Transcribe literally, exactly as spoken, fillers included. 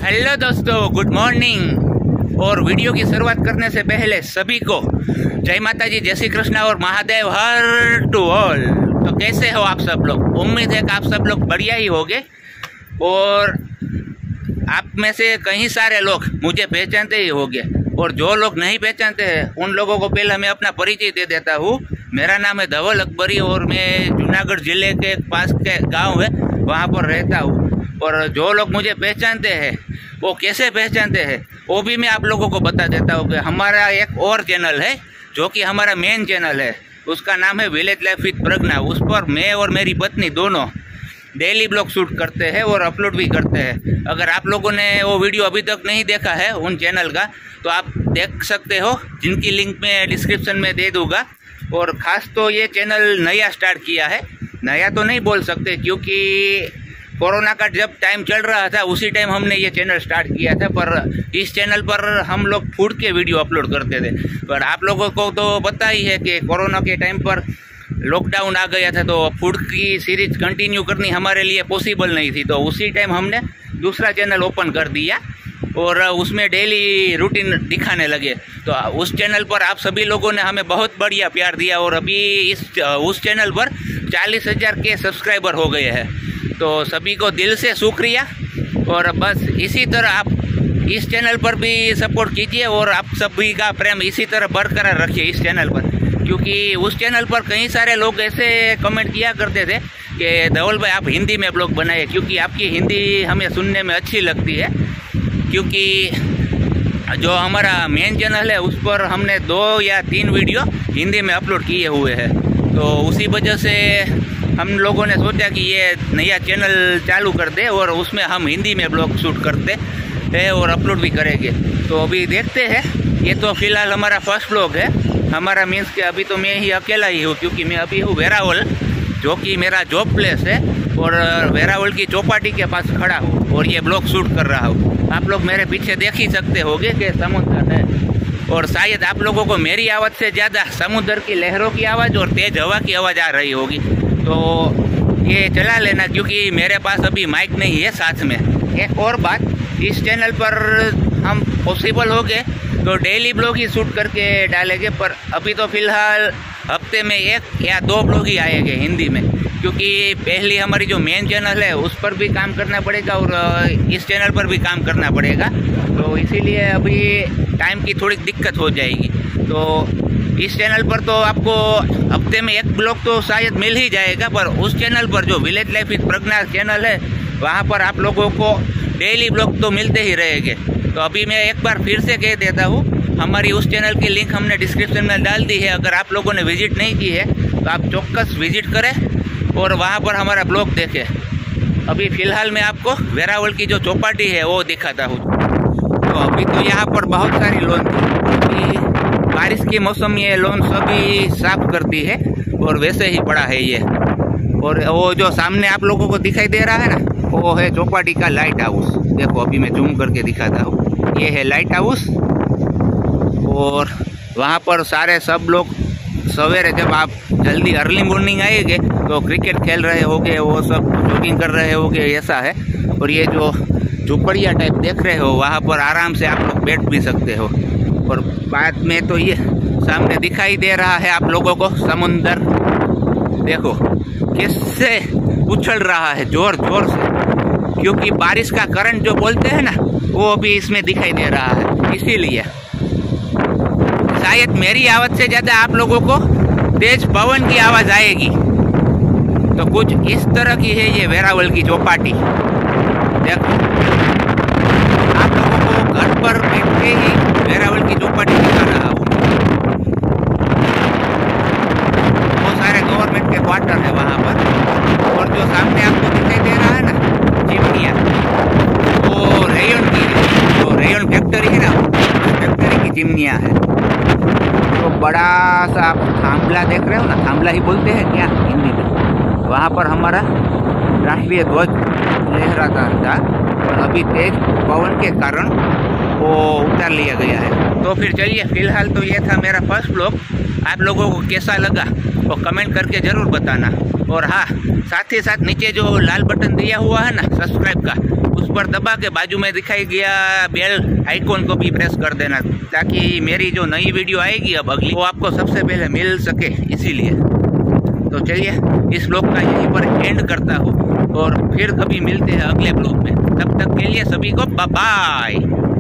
Hello दोस्तों, good morning. और video की शुरुआत करने से पहले सभी को जय माता जी, जय श्री कृष्णा और महादेव हर टू ऑल। तो कैसे हो आप सब लोग? उम्मीद है कि आप सब लोग बढ़िया ही होंगे। और आप में से कई सारे लोग मुझे पहचानते ही होंगे, और जो लोग नहीं पहचानते हैं उन लोगों को पहले मैं अपना परिचय दे देता हूँ। मेरा नाम है धवल अकबरी और मैं जूनागढ़ जिले के पास के गांव है वहाँ पर रहता हूँ। और जो लोग मुझे पहचानते हैं वो कैसे पहचानते हैं वो भी मैं आप लोगों को बता देता हूँ कि हमारा एक और चैनल है जो कि हमारा मेन चैनल है, उसका नाम है विलेज लाइफ विद प्रज्ञा। उस पर मैं और मेरी पत्नी दोनों डेली ब्लॉग शूट करते हैं और अपलोड भी करते हैं। अगर आप लोगों ने वो वीडियो अभी तक नहीं देखा है उन चैनल का तो आप देख सकते हो, जिनकी लिंक मैं डिस्क्रिप्शन में दे दूँगा। और ख़ास तो ये चैनल नया स्टार्ट किया है, नया तो नहीं बोल सकते क्योंकि कोरोना का जब टाइम चल रहा था उसी टाइम हमने ये चैनल स्टार्ट किया था। पर इस चैनल पर हम लोग फूड के वीडियो अपलोड करते थे। पर आप लोगों को तो पता ही है कि कोरोना के टाइम पर लॉकडाउन आ गया था तो फूड की सीरीज कंटिन्यू करनी हमारे लिए पॉसिबल नहीं थी। तो उसी टाइम हमने दूसरा चैनल ओपन कर दिया और उसमें डेली रूटीन दिखाने लगे। तो उस चैनल पर आप सभी लोगों ने हमें बहुत बढ़िया प्यार दिया और अभी इस उस चैनल पर चालीस हज़ार के सब्सक्राइबर हो गए हैं। तो सभी को दिल से शुक्रिया। और बस इसी तरह आप इस चैनल पर भी सपोर्ट कीजिए और आप सभी का प्रेम इसी तरह बरकरार रखिए इस चैनल पर, क्योंकि उस चैनल पर कई सारे लोग ऐसे कमेंट किया करते थे कि धवल भाई आप हिंदी में ब्लॉग बनाइए, क्योंकि आपकी हिंदी हमें सुनने में अच्छी लगती है। क्योंकि जो हमारा मेन चैनल है उस पर हमने दो या तीन वीडियो हिंदी में अपलोड किए हुए हैं। तो उसी वजह से हम लोगों ने सोचा कि ये नया चैनल चालू कर दे और उसमें हम हिंदी में ब्लॉग शूट करते हैं और अपलोड भी करेंगे। तो अभी देखते हैं, ये तो फिलहाल हमारा फर्स्ट ब्लॉग है हमारा, मीन्स के अभी तो मैं ही अकेला ही हूँ क्योंकि मैं अभी हूँ वेरावल, जो कि मेरा जॉब प्लेस है। और वेरावल की चौपाटी के पास खड़ा हूँ और ये ब्लॉग शूट कर रहा हूँ। आप लोग मेरे पीछे देख ही सकते होंगे कि समुद्र है और शायद आप लोगों को मेरी आवाज़ से ज़्यादा समुद्र की लहरों की आवाज़ और तेज़ हवा की आवाज़ आ रही होगी। तो ये चला लेना क्योंकि मेरे पास अभी माइक नहीं है साथ में। एक और बात, इस चैनल पर हम पॉसिबल हो गए तो डेली ब्लॉग ही शूट करके डालेंगे, पर अभी तो फिलहाल हफ्ते में एक या दो ब्लॉग ही आएंगे हिंदी में, क्योंकि पहली हमारी जो मेन चैनल है उस पर भी काम करना पड़ेगा और इस चैनल पर भी काम करना पड़ेगा। तो इसीलिए अभी टाइम की थोड़ी दिक्कत हो जाएगी। तो इस चैनल पर तो आपको हफ्ते में एक ब्लॉग तो शायद मिल ही जाएगा, पर उस चैनल पर जो village life with Pragya channel है वहाँ पर आप लोगों को डेली ब्लॉग तो मिलते ही रहेंगे। तो अभी मैं एक बार फिर से कह देता हूँ, हमारी उस चैनल की लिंक हमने डिस्क्रिप्शन में डाल दी है। अगर आप लोगों ने विजिट नहीं की है तो आप चौक्कस विजिट करें और वहाँ पर हमारा ब्लॉग देखें। अभी फ़िलहाल मैं आपको वेरावल की जो चौपाटी है वो दिखाता हूँ। तो अभी तो यहाँ पर बहुत सारी लॉन थी, बारिश के मौसम में ये लॉन सभी साफ करती है और वैसे ही पड़ा है ये। और वो जो सामने आप लोगों को दिखाई दे रहा है ना, वो है चौपाटी का लाइट हाउस। देखो अभी मैं जूम करके दिखाता हूँ, ये है लाइट हाउस। और वहाँ पर सारे सब लोग सवेरे जब आप जल्दी अर्ली मॉर्निंग आएंगे तो क्रिकेट खेल रहे होंगे, वो सब जॉगिंग कर रहे होंगे, ऐसा है। और ये जो झुपड़िया टाइप देख रहे हो वहाँ पर आराम से आप लोग बैठ भी सकते हो। और बाद में तो ये सामने दिखाई दे रहा है आप लोगों को समुंदर, देखो कैसे उछल रहा है जोर जोर से, क्योंकि बारिश का करंट जो बोलते हैं ना वो अभी इसमें दिखाई दे रहा है। इसीलिए शायद मेरी आवाज़ से ज़्यादा आप लोगों को तेज पवन की आवाज़ आएगी। तो कुछ इस तरह की है ये वेरावल की चौपाटी। देखो आप लोगों को घर पर बैठ के ही वेरावल की चौपाटी दिखा रहा हूँ। बहुत सारे गवर्नमेंट के क्वार्टर है वहाँ पर। और जो सामने आपको दिखाई दे रहा है ना चिमनिया, वो रेयन की है, जो रेयन फैक्ट्री है ना फैक्ट्री की चिमनिया है। तो बड़ा सा आप थांबला देख रहे हो ना, थांबला ही बोलते हैं क्या हिंदी में, वहाँ पर हमारा राष्ट्रीय ध्वज लहराता था और अभी तेज पवन के कारण वो उतार लिया गया है। तो फिर चलिए, फिलहाल तो ये था मेरा फर्स्ट ब्लॉग। आप लोगों को कैसा लगा वो कमेंट करके ज़रूर बताना। और हाँ, साथ ही साथ नीचे जो लाल बटन दिया हुआ है ना सब्सक्राइब का, उस उस पर दबा के बाजू में दिखाई गया बेल आइकॉन को भी प्रेस कर देना, ताकि मेरी जो नई वीडियो आएगी अब अगली वो आपको सबसे पहले मिल सके। इसीलिए तो चलिए इस ब्लॉग का यहीं पर एंड करता हूँ और फिर कभी मिलते हैं अगले ब्लॉग में। तब तक के लिए सभी को बाय बाय।